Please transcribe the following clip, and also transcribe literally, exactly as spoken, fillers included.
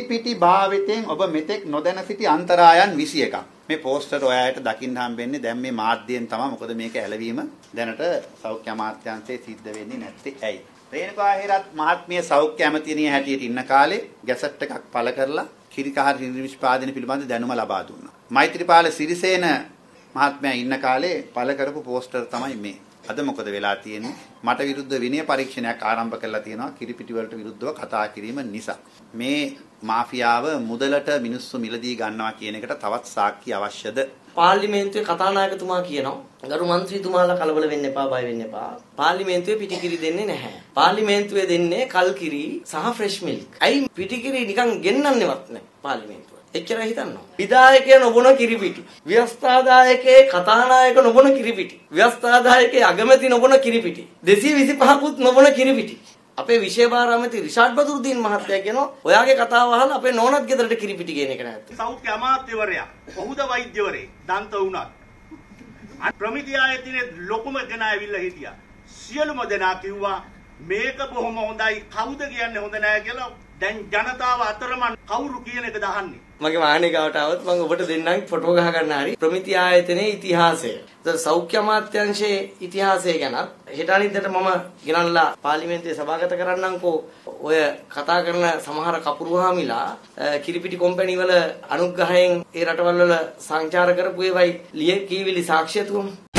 කිරිපිටි භාවිතයෙන් ඔබ මෙතෙක් නොදැන සිටි අන්තරායන් විසි එකක්. මේ පෝස්ටර් ඔයාලට දකින්න හම්බෙන්නේ දැන් මේ මාධ්‍යයෙන් තමයි. මොකද මේක ඇලවීම දැනට සෞඛ්‍ය අමාත්‍යාංශයේ සිද්ධ වෙන්නේ නැත්තේ ඇයි? රේණුකා හේරත් මහත්මිය සෞඛ්‍ය ඇමතිනිය හැටියට ඉන්න කාලේ ගැසට් එකක් පළ කරලා කිරිකහර නිෂ්පාදනය පිළිබඳ දැනුම ලබා දුන්නා. මෛත්‍රීපාල සිරිසේන මහත්මයා ඉන්න කාලේ පළ කරපු පෝස්ටර් තමයි මේ. අද මොකද වෙලා තියෙන්නේ? මට විරුද්ධ විනය පරීක්ෂණයක් ආරම්භ කරලා තියෙනවා කිරිපිටි වලට විරුද්ධව කතා කිරීම නිසා. මේ මාෆියාව මුදලට මිනිස්සු මිලදී ගන්නවා කියන එකට තවත් සාක්ෂි අවශ්‍යද? පාර්ලිමේන්තුවේ කතානායකතුමා කියනවා ගරු මන්ත්‍රීතුමාලා කලබල වෙන්න එපා, බය වෙන්න එපා. පාර්ලිමේන්තුවේ පිටිකිරි දෙන්නේ නැහැ. පාර්ලිමේන්තුවේ දෙන්නේ කල්කිරි සහ ෆ්‍රෙෂ් මිල්ක්. ඇයි පිටිකිරි නිකන් ගෙන්නන්නේවත් නැහැ පාර්ලිමේන්තුව? එච්චරයි හිතන්නවා. විධායකයා නොබොන කිරිපිටි. ව්‍යවස්ථාදායකයේ කතානායක නොබොන කිරිපිටි. ව්‍යවස්ථාදායකයේ අගමැති නොබොන කිරිපිටි. දෙසිය විසිපහකුත් නොබොන කිරිපිටි. අපේ විශේෂ භාර ඇමති රිෂාඩ් බදුරුදීන් මහත්තයා කියනවා ඔයාගේ කතාව අහලා අපේ නෝනත් ගෙදරට කිරිපිටි ගේන එක නැත්තේ. සෞඛ්‍ය අමාත්‍යවරයා, බහුද වෛද්‍යවරේ, දන්ත උණත්. ප්‍රමිති ආයතනයේ ලොකුම දෙනා ඇවිල්ලා හිටියා. සියලුම දෙනා කිව්වා මේක බොහොම හොඳයි. කවුද කියන්නේ හොඳ නැහැ කියලා. දැන් ජනතාව අතරමං කවුරු කියන එකද අහන්නේ? මගේ මාණිකාවට આવත් මම ඔබට දෙන්නම් ෆොටෝ ගහ ගන්න හරි ප්‍රමිති ආයතනයේ ඉතිහාසය. ඒත් සෞඛ්‍ය අමාත්‍යාංශයේ ඉතිහාසය ගැන හෙට අනිද්දාට මම ගෙනල්ලා පාර්ලිමේන්තුවේ සභාගත කරන්නම්කෝ. ඔය කතා කරන සමහර කපුරුහාමිලා කිරිපිටි කම්පැනි වල අනුග්‍රහයෙන් ඒ රටවල් වල සංචාර කරපු ඒවයි ලිය කීවිලි සාක්ෂියතුම